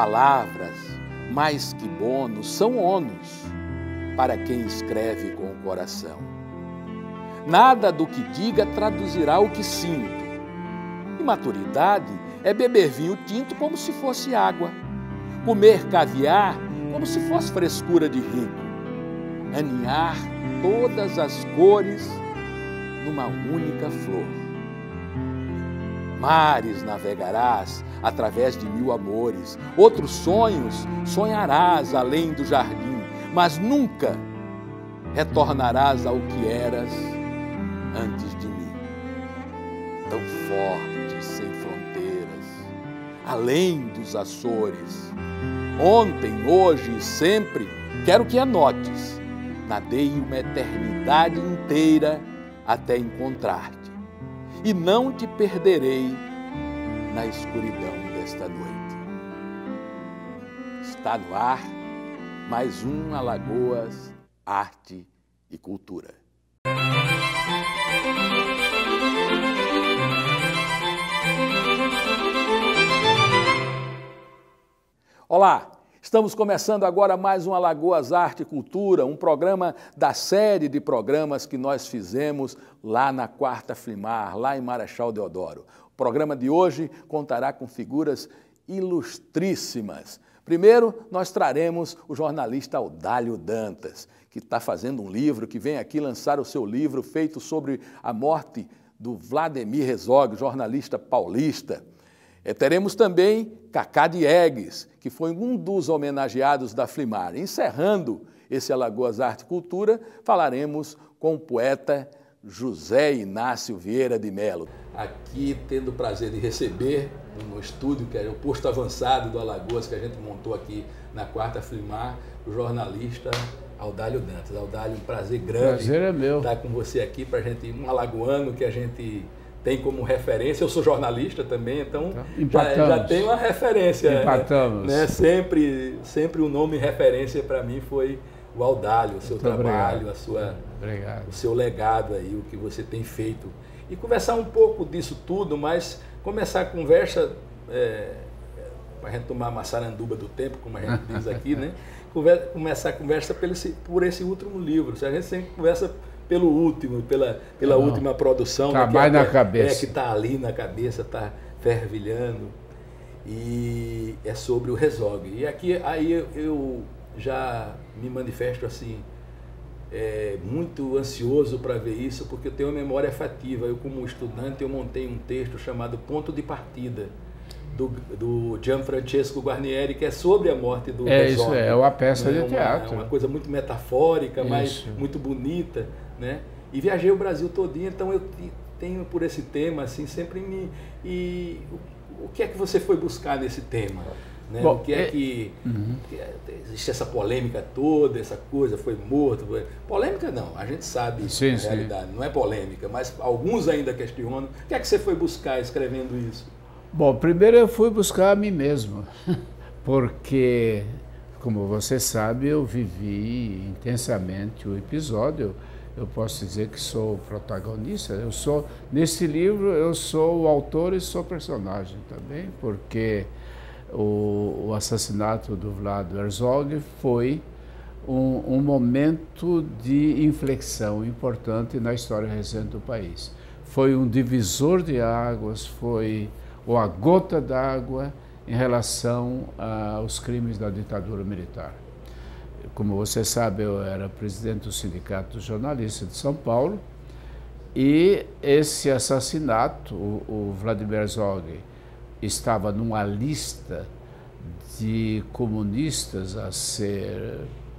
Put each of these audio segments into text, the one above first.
Palavras, mais que bônus, são ônus para quem escreve com o coração. Nada do que diga traduzirá o que sinto. E maturidade é beber vinho tinto como se fosse água, comer caviar como se fosse frescura de rico, aninhar todas as cores numa única flor. Mares navegarás através de 1000 amores, outros sonhos sonharás além do jardim, mas nunca retornarás ao que eras antes de mim. Tão forte, sem fronteiras, além dos Açores. Ontem, hoje e sempre, quero que anotes, nadei uma eternidade inteira até encontrar-te. E não te perderei na escuridão desta noite. Está no ar mais um Alagoas, Arte e Cultura. Olá! Estamos começando agora mais um Alagoas Arte e Cultura, um programa da série de programas que nós fizemos lá na 4ª Flimar, lá em Marechal Deodoro. O programa de hoje contará com figuras ilustríssimas. Primeiro, nós traremos o jornalista Audálio Dantas, que está fazendo um livro, que vem aqui lançar o seu livro feito sobre a morte do Vladimir Herzog, jornalista paulista. Teremos também Cacá Diegues, que foi um dos homenageados da Flimar. Encerrando esse Alagoas Arte e Cultura, falaremos com o poeta José Inácio Vieira de Melo. Aqui tendo o prazer de receber no estúdio, que é o posto avançado do Alagoas, que a gente montou aqui na 4ª Flimar, o jornalista Audálio Dantas. Audálio, um prazer grande. Prazer é meu. Estar com você aqui para a gente, um alagoano que a gente tem como referência. Eu sou jornalista também, então já tem uma referência. Empatamos. Né? Sempre o nome referência para mim foi o Audálio, o seu trabalho, o seu legado aí, o que você tem feito. E conversar um pouco disso tudo, mas começar a conversa, para a gente tomar a maçaranduba do tempo, como a gente diz aqui, né? Começar a conversa por esse último livro. A gente sempre conversa pelo último, pela última produção. Tá mais na cabeça. Que está ali na cabeça, está fervilhando. E é sobre o Herzog. E aqui aí eu já me manifesto assim, muito ansioso para ver isso, porque eu tenho uma memória afetiva. Eu, como estudante, eu montei um texto chamado Ponto de Partida, do Gianfrancesco Guarnieri, que é sobre a morte do Herzog. Isso é uma peça de teatro. É uma coisa muito metafórica, mas muito bonita, né? E viajei o Brasil todinho, então eu tenho por esse tema, assim, sempre E o que é que você foi buscar nesse tema? Né? Bom, o que é que existe essa polêmica toda, essa coisa, foi morto. Polêmica não, a gente sabe a realidade, não é polêmica, mas alguns ainda questionam. O que é que você foi buscar escrevendo isso? Bom, primeiro eu fui buscar a mim mesmo, porque, como você sabe, eu vivi intensamente o episódio. Eu posso dizer que sou o protagonista. Nesse livro, eu sou o autor e sou personagem também, porque o assassinato do Vlad Herzog foi um momento de inflexão importante na história recente do país. Foi um divisor de águas, foi a gota d'água em relação aos crimes da ditadura militar. Como você sabe, eu era presidente do Sindicato dos Jornalistas de São Paulo, e esse assassinato, o Vladimir Herzog, estava numa lista de comunistas a ser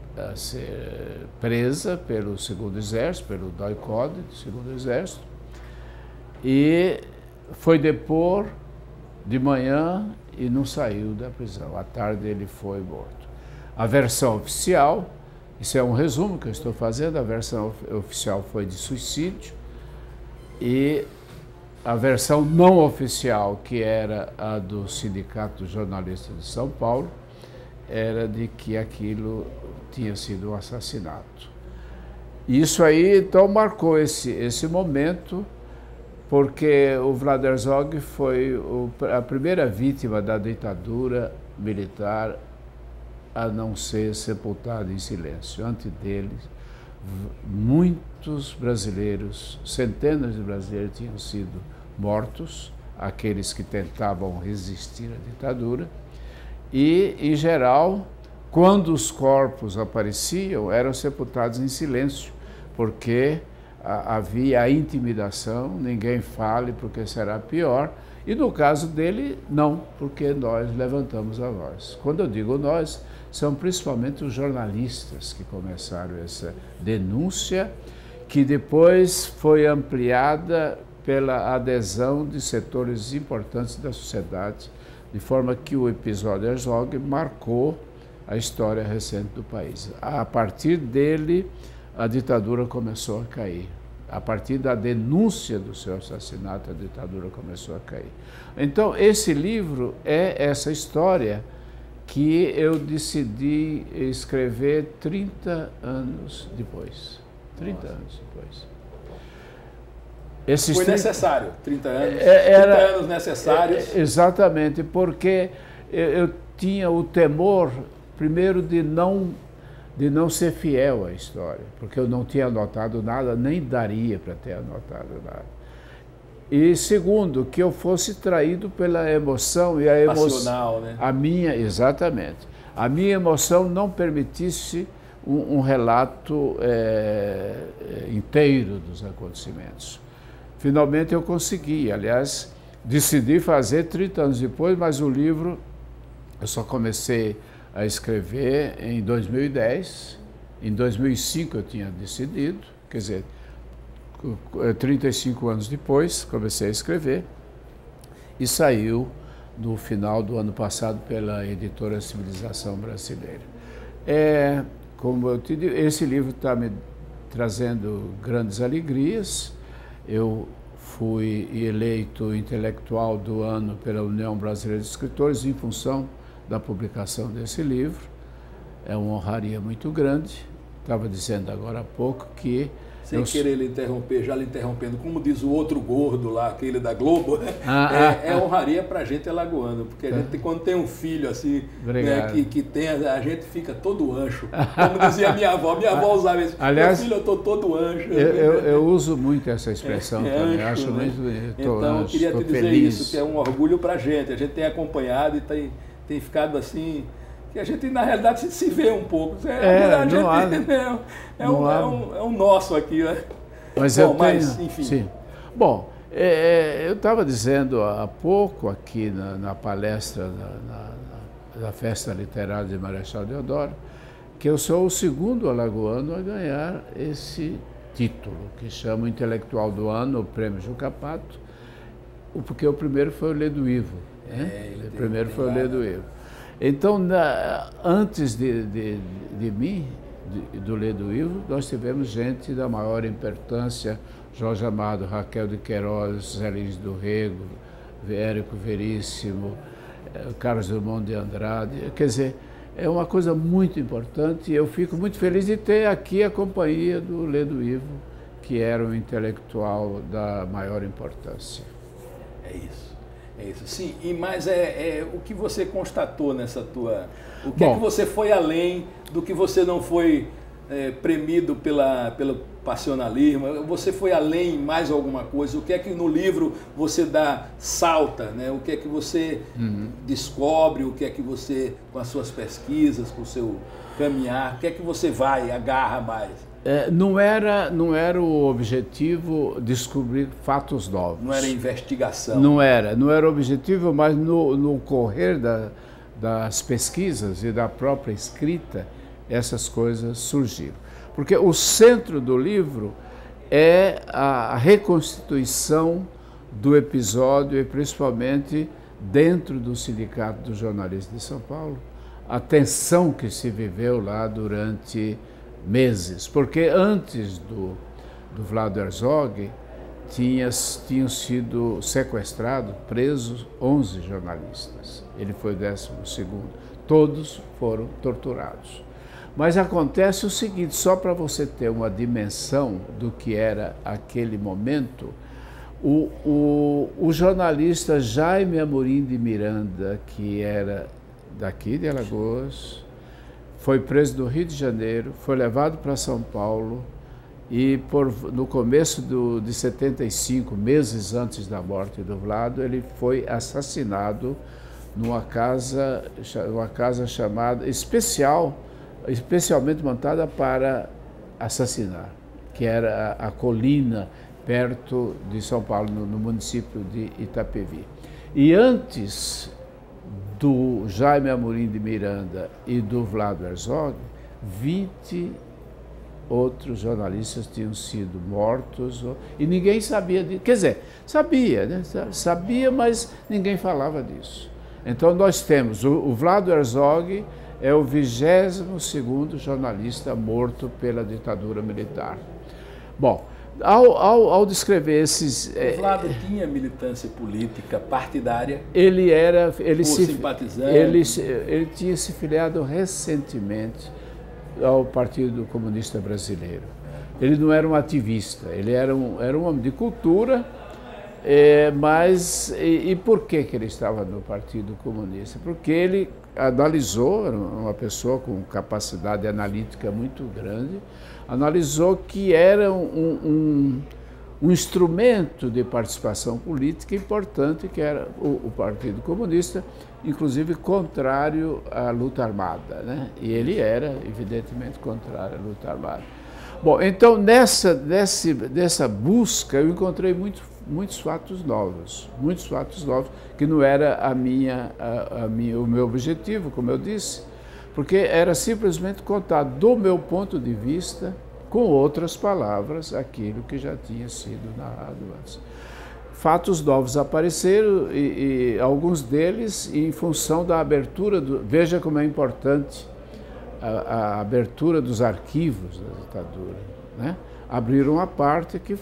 presa pelo Segundo Exército, pelo DOI-CODE, do Segundo Exército, e foi depor de manhã e não saiu da prisão. À tarde ele foi morto. A versão oficial, isso é um resumo que eu estou fazendo, a versão oficial foi de suicídio, e a versão não oficial, que era a do Sindicato dos Jornalistas de São Paulo, era de que aquilo tinha sido um assassinato. Isso aí, então, marcou esse momento, porque o Vlad Herzog foi a primeira vítima da ditadura militar a não ser sepultado em silêncio. Antes deles, muitos brasileiros, centenas de brasileiros tinham sido mortos, aqueles que tentavam resistir à ditadura, e, em geral, quando os corpos apareciam, eram sepultados em silêncio, porque havia a intimidação, ninguém fale porque será pior, e no caso dele, não, porque nós levantamos a voz. Quando eu digo nós, são principalmente os jornalistas que começaram essa denúncia, que depois foi ampliada pela adesão de setores importantes da sociedade, de forma que o episódio Herzog marcou a história recente do país. A partir dele, a ditadura começou a cair. A partir da denúncia do seu assassinato, a ditadura começou a cair. Então, esse livro é essa história que eu decidi escrever 30 anos depois. 30 anos depois. Foi necessário, 30 anos, 30 anos necessários. Exatamente, porque eu tinha o temor, primeiro, de não ser fiel à história, porque eu não tinha anotado nada, nem daria para ter anotado nada. E segundo, que eu fosse traído pela emoção e a emoção passional, né? Exatamente. A minha emoção não permitisse um relato inteiro dos acontecimentos. Finalmente eu consegui, aliás, decidi fazer 30 anos depois, mas o livro eu só comecei a escrever em 2010, em 2005 eu tinha decidido, quer dizer, 35 anos depois comecei a escrever e saiu no final do ano passado pela editora Civilização Brasileira. Como eu te digo, esse livro está me trazendo grandes alegrias. Eu fui eleito intelectual do ano pela União Brasileira de Escritores em função da publicação desse livro. É uma honraria muito grande. Estava dizendo agora há pouco que... Sem querer lhe interromper, já lhe interrompendo, como diz o outro gordo lá, aquele da Globo, é honraria para a gente alagoano, porque a gente, quando tem um filho assim, né, que tem, a gente fica todo ancho. Como dizia minha avó usava isso, aliás, meu filho, eu estou todo ancho. Eu uso muito essa expressão também, ancho, acho né? muito Então, eu queria te dizer feliz. isso, que é um orgulho para a gente tem acompanhado e tem ficado assim... que a gente, na realidade, se vê um pouco. É um nosso aqui. Né? Mas bom, mas, enfim. Sim. Bom, eu estava dizendo há pouco aqui na palestra da Festa Literária de Marechal Deodoro, que eu sou o segundo alagoano a ganhar esse título, que chama Intelectual do Ano, o Prêmio Juca Pato, porque o primeiro foi o Lê do Ivo. Né? O primeiro foi o Lê do Ivo. Então, antes de mim, do Lê do Ivo, nós tivemos gente da maior importância, Jorge Amado, Raquel de Queiroz, Zé Lins do Rego, Érico Veríssimo, Carlos Drummond de Andrade. Quer dizer, é uma coisa muito importante e eu fico muito feliz de ter aqui a companhia do Lê do Ivo, que era um intelectual da maior importância. É isso. É isso, sim. Mas o que você constatou nessa tua... O que é que você foi além do que você não foi premido pelo passionalismo? Você foi além mais alguma coisa? O que é que no livro você salta? Né? O que é que você descobre? O que é que você, com as suas pesquisas, com o seu caminhar, o que é que você agarra mais? Não era o objetivo descobrir fatos novos. Não era investigação. Não era o objetivo, mas no correr das pesquisas e da própria escrita, essas coisas surgiram. Porque o centro do livro é a reconstituição do episódio e principalmente dentro do Sindicato dos Jornalistas de São Paulo, a tensão que se viveu lá durante meses, porque antes do Vlado Herzog tinham sido sequestrados, presos 11 jornalistas. Ele foi o 12º. Todos foram torturados. Mas acontece o seguinte, só para você ter uma dimensão do que era aquele momento, o jornalista Jaime Amorim de Miranda, que era daqui de Alagoas, foi preso no Rio de Janeiro, foi levado para São Paulo e no começo de 75, meses antes da morte do Vlado, ele foi assassinado numa casa chamada especialmente montada para assassinar, que era a Colina, perto de São Paulo, no município de Itapevi. E antes do Jaime Amorim de Miranda e do Vlado Herzog, 20 outros jornalistas tinham sido mortos e ninguém sabia disso. Quer dizer, sabia, né? Sabia, mas ninguém falava disso. Então nós temos, o Vlado Herzog é o 22º jornalista morto pela ditadura militar. Bom, ao descrever esses... O Vlado tinha militância política partidária? Simpatizante? Ele tinha se filiado recentemente ao Partido Comunista Brasileiro. Ele não era um ativista, ele era um homem de cultura, mas... E por que ele estava no Partido Comunista? Porque ele analisou, era uma pessoa com capacidade analítica muito grande, analisou que era um instrumento de participação política importante, que era o Partido Comunista, inclusive contrário à luta armada, né? E ele era, evidentemente, contrário à luta armada. Bom, então, nessa busca, eu encontrei muitos fatos novos, que não era o meu objetivo, como eu disse, porque era simplesmente contar do meu ponto de vista, com outras palavras, aquilo que já tinha sido narrado antes. Fatos novos apareceram e alguns deles em função da abertura, veja como é importante a abertura dos arquivos da ditadura, né? Abriram uma parte que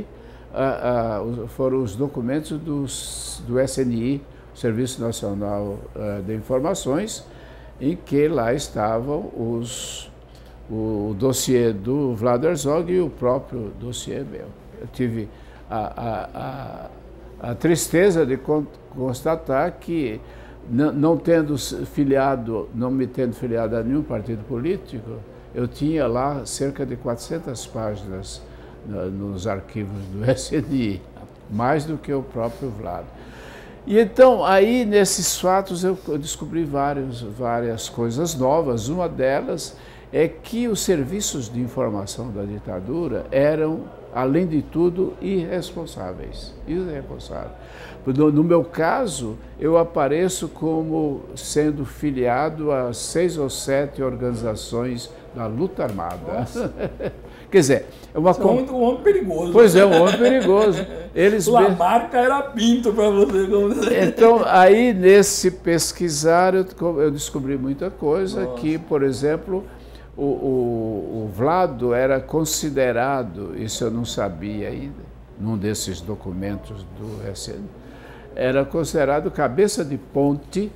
foram os documentos do SNI, Serviço Nacional de Informações, em que lá estavam o dossiê do Vlado Herzog e o próprio dossiê meu. Eu tive a tristeza de constatar que, não me tendo filiado a nenhum partido político, eu tinha lá cerca de 400 páginas nos arquivos do SNI, mais do que o próprio Vlado. E então, aí, nesses fatos, eu descobri várias coisas novas. Uma delas é que os serviços de informação da ditadura eram, além de tudo, irresponsáveis. No meu caso, eu apareço como sendo filiado a 6 ou 7 organizações da luta armada. Quer dizer, é um homem perigoso. Pois é, um homem perigoso. Lamarca era pinto para você. Então, aí, nesse pesquisar, eu descobri muita coisa. Nossa. Que, por exemplo, o Vlado era considerado, isso eu não sabia ainda, num desses documentos do SN, era considerado cabeça de ponte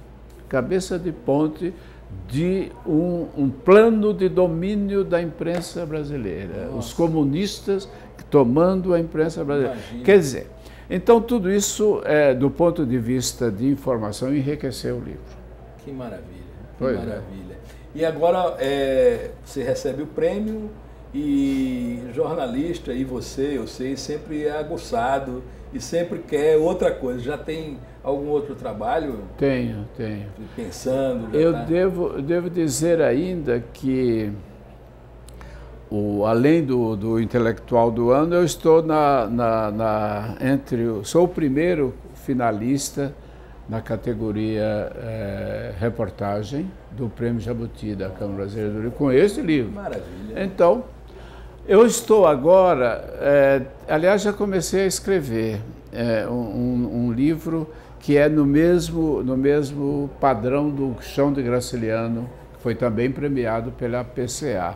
de um plano de domínio da imprensa brasileira. Nossa. Os comunistas tomando a imprensa brasileira. Imagina. Quer dizer, então tudo isso, do ponto de vista de informação, enriqueceu o livro. Que maravilha, que maravilha. E agora você recebe o prêmio e jornalista, e você, eu sei, sempre é aguçado e sempre quer outra coisa. Já tem algum outro trabalho? Tenho. Pensando? Devo dizer ainda que, além do intelectual do ano, eu estou sou o primeiro finalista na categoria reportagem do Prêmio Jabuti da Câmara Brasileira do Livro, com esse livro. Maravilha. Então, eu estou agora, aliás, já comecei a escrever um livro que é no mesmo padrão do Chão de Graciliano, que foi também premiado pela PCA.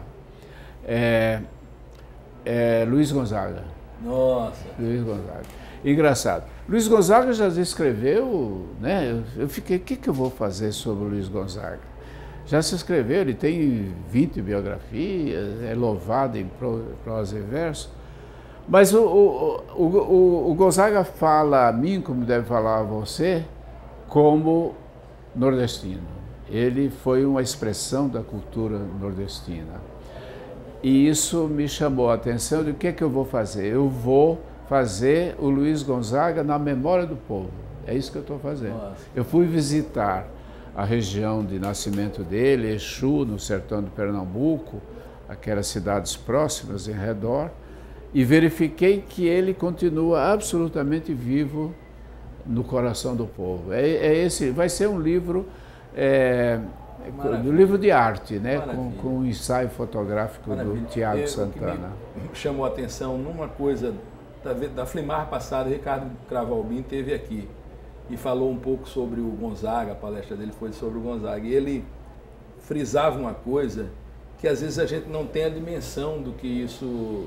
Luiz Gonzaga. Nossa! Luiz Gonzaga. Engraçado. Luiz Gonzaga já escreveu, né? Eu fiquei, o que eu vou fazer sobre o Luiz Gonzaga? Já se escreveu, ele tem 20 biografias, é louvado em prosa e verso. Mas o Gonzaga fala a mim, como deve falar a você, como nordestino. ele foi uma expressão da cultura nordestina. E isso me chamou a atenção de o que é que eu vou fazer. Eu vou fazer o Luiz Gonzaga na memória do povo. É isso que eu estou fazendo. Nossa. Eu fui visitar a região de nascimento dele, Exu, no sertão de Pernambuco, aquelas cidades próximas em redor, e verifiquei que ele continua absolutamente vivo no coração do povo. Esse vai ser um livro, um livro de arte, né? Com um ensaio fotográfico do Tiago Santana. Me chamou a atenção numa coisa da Flimar passada, Ricardo Cravalbim esteve aqui e falou um pouco sobre o Gonzaga, a palestra dele foi sobre o Gonzaga, e ele frisava uma coisa que às vezes a gente não tem a dimensão do que isso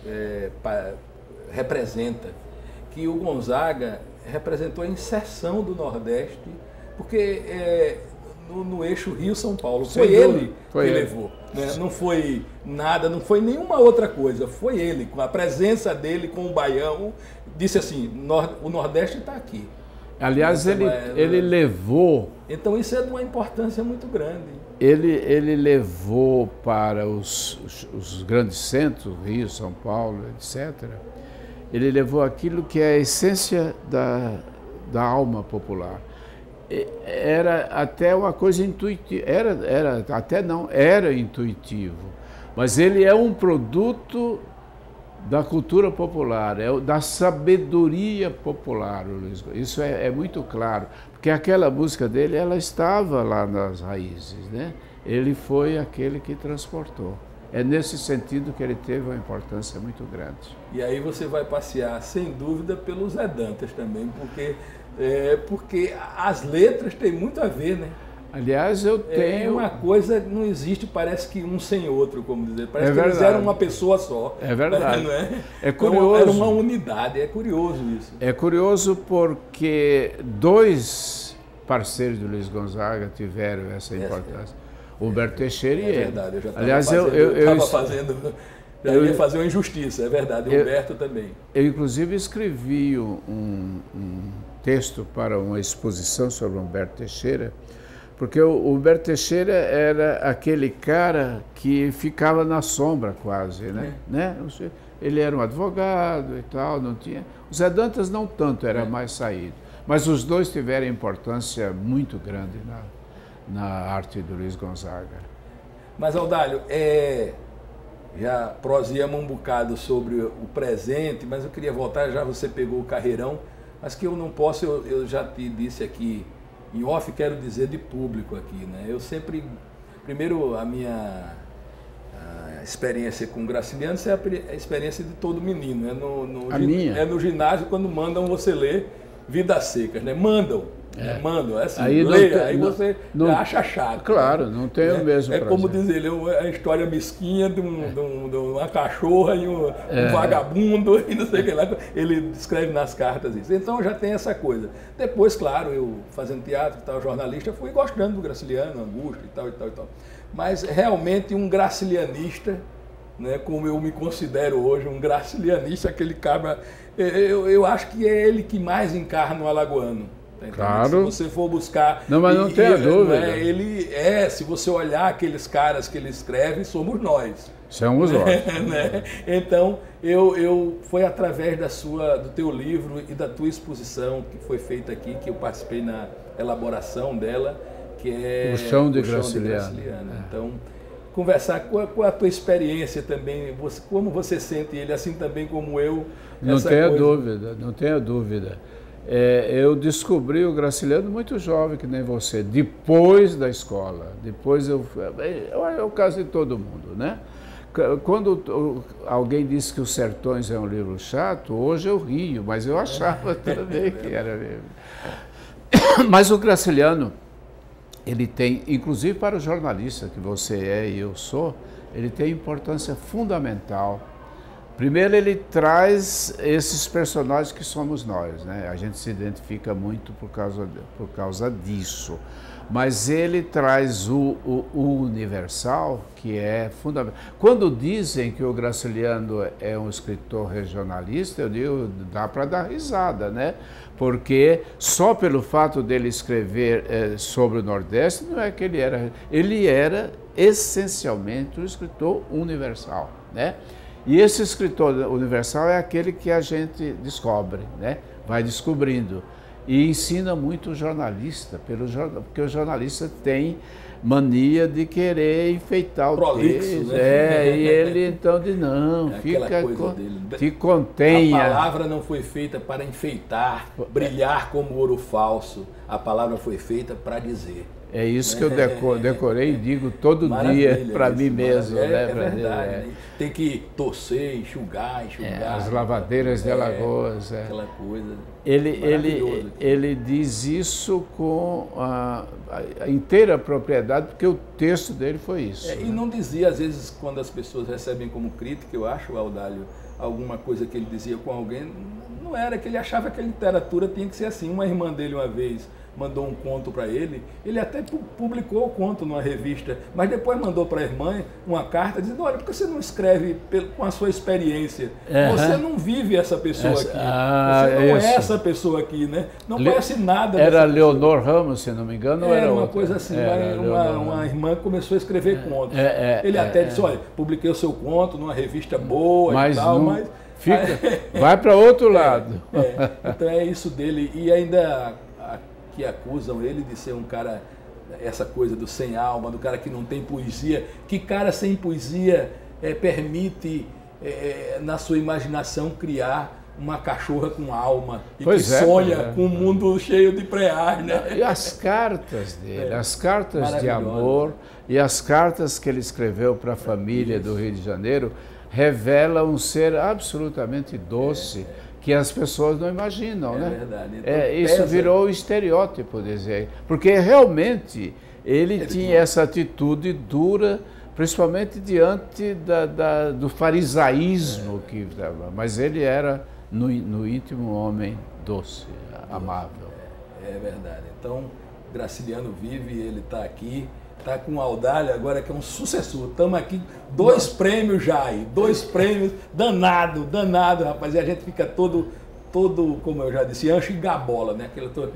representa, que o Gonzaga representou a inserção do Nordeste, porque no eixo Rio-São Paulo, foi ele que levou, né? Não foi nada, não foi nenhuma outra coisa, foi ele, com a presença dele com o Baião, disse assim, o Nordeste está aqui. Aliás, ele levou... Então isso é de uma importância muito grande. Ele levou para os grandes centros, Rio, São Paulo, etc., ele levou aquilo que é a essência da alma popular. Era até uma coisa intuitiva, era intuitivo, mas ele é um produto da cultura popular, da sabedoria popular, Luiz. Isso é muito claro, porque aquela música dele, ela estava lá nas raízes, né? Ele foi aquele que transportou. É nesse sentido que ele teve uma importância muito grande. E aí você vai passear, sem dúvida, pelos Zé Dantas também, porque as letras têm muito a ver, né? Aliás, eu tenho... uma coisa, não existe, parece que um sem outro, como dizer. Parece que eles eram uma pessoa só. É verdade. Não é? É curioso. Era uma unidade, é curioso isso. É curioso porque dois parceiros do Luiz Gonzaga tiveram essa importância. O Humberto Teixeira e ele. É verdade, eu já ia fazer uma injustiça, é verdade, o Humberto também. Eu, inclusive, escrevi um texto para uma exposição sobre o Humberto Teixeira, porque o Humberto Teixeira era aquele cara que ficava na sombra quase, né? Ele era um advogado e tal, não tinha... O Zé Dantas não tanto, era mais saído. Mas os dois tiveram importância muito grande na arte do Luiz Gonzaga. Mas, Audálio, já prosseguimos um bocado sobre o presente, mas eu queria voltar, já você pegou o carreirão, mas que eu não posso, eu já te disse aqui, em off, quero dizer de público aqui, né? Eu sempre, primeiro, a minha experiência com o Graciliano, isso é a experiência de todo menino, é no ginásio quando mandam você ler Vidas Secas, né? Mandam, assim, aí leia, aí você acha chato. Claro, não tem o mesmo prazer. Como dizer, a história mesquinha de uma cachorra e um vagabundo e não sei o que lá, ele escreve nas cartas isso. Então já tem essa coisa. Depois, claro, eu fazendo teatro e tal, jornalista, fui gostando do Graciliano, Augusto e tal. Mas realmente um gracilianista, né, como eu me considero hoje, um gracilianista, aquele cabra, eu acho que é ele que mais encarna o alagoano. Claro. Se você for buscar... Não, mas não tenha dúvida. Se você olhar aqueles caras que ele escreve, somos nós. Somos nós. Né? Então, foi através do teu livro e da tua exposição que foi feita aqui, que eu participei na elaboração dela, que é O Chão de Graciliano. Então, conversar com a tua experiência também, como você sente ele, assim também como eu. Não tenha dúvida, não tenha dúvida. Eu descobri o Graciliano muito jovem, que nem você, depois da escola. Depois é o caso de todo mundo, né? Quando alguém disse que Os Sertões é um livro chato, hoje eu rio, mas eu achava também que era livro. Mas o Graciliano, ele tem, inclusive para o jornalista que você é e eu sou, ele tem importância fundamental. Primeiro, ele traz esses personagens que somos nós, né? A gente se identifica muito por causa disso. mas ele traz o universal, que é fundamental. Quando dizem que o Graciliano é um escritor regionalista, eu digo, dá para dar risada, né? Porque só pelo fato dele escrever sobre o Nordeste, não é que ele era essencialmente um escritor universal, né? E esse escritor universal é aquele que a gente descobre, né? Vai descobrindo. E ensina muito o jornalista, porque o jornalista tem mania de querer enfeitar o prolixo, texto. Né? E ele então diz, não, te contenha. A palavra não foi feita para enfeitar, brilhar como ouro falso. A palavra foi feita para dizer. É isso que eu decorei e digo todo dia para mim mesmo. É verdade. Né? Tem que torcer, enxugar. As lavadeiras de Alagoas. Aquela coisa. Ele diz isso com a inteira propriedade, porque o texto dele foi isso. E não dizia, às vezes, quando as pessoas recebem como crítica, eu acho, Audálio, alguma coisa que ele dizia com alguém, não era que ele achava que a literatura tinha que ser assim. Uma irmã dele, uma vez, mandou um conto para ele até publicou o conto numa revista, mas depois mandou para a irmã uma carta dizendo, olha, por que você não escreve com a sua experiência? Você não vive essa pessoa aqui, você não é essa pessoa aqui, né? Não conhece nada dessa Era Leonor Ramos, se não me engano, ou era uma outra? Coisa assim, uma irmã começou a escrever contos. Ele até disse, olha, publiquei o seu conto numa revista boa mas e tal, não... mas... Vai para outro lado. Então é isso dele, e ainda... que acusam ele de ser um cara, essa coisa do sem alma, do cara que não tem poesia. Que cara sem poesia permite, na sua imaginação, criar uma cachorra com alma e que sonha com um mundo cheio de prear, né? E as cartas dele, as cartas de amor e as cartas que ele escreveu para a família do Rio de Janeiro revelam um ser absolutamente doce, que as pessoas não imaginam, né? Verdade. Então, isso virou o estereótipo, dizer, porque realmente ele tinha essa atitude dura, principalmente diante do farisaísmo, mas ele era, no íntimo, um homem doce, amável. É verdade. Então, Graciliano vive, ele está aqui, está com o Audálio agora, que é um sucessor. Estamos aqui, 2 prêmios já aí, 2 prêmios, danado, rapaz. E a gente fica todo, como eu já disse, ancho e gabola, né?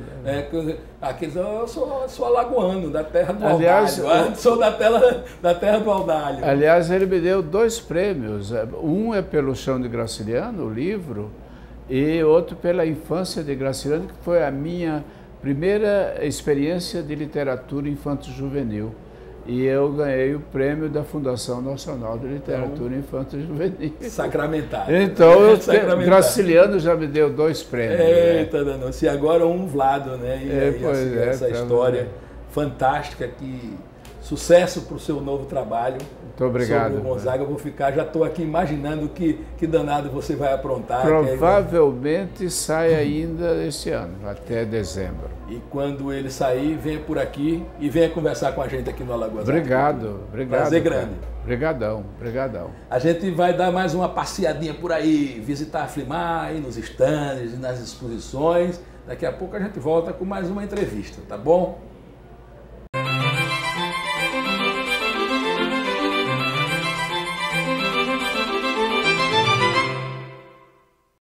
Eu sou alagoano, da terra do Audálio. Sou da terra do Audálio. Aliás, ele me deu 2 prêmios. Um é pelo Chão de Graciliano, o livro, e outro pela Infância de Graciliano, que foi a minha primeira experiência de literatura infanto-juvenil. E eu ganhei o prêmio da Fundação Nacional de Literatura Infanto-Juvenil. Sacramentado. Então, Graciliano já me deu 2 prêmios. Eita, danou-se. E agora um Vlado, né? Essa história fantástica, sucesso para o seu novo trabalho. Muito obrigado. Sobre o Gonzaga, eu vou ficar, já estou aqui imaginando que danado você vai aprontar. Provavelmente sai ainda este ano, até dezembro. E quando ele sair, venha por aqui e venha conversar com a gente aqui no Alagoas. Obrigado. Prazer grande. Obrigadão. A gente vai dar mais uma passeadinha por aí, visitar a Flimar, ir nos estandes, nas exposições. Daqui a pouco a gente volta com mais uma entrevista, tá bom?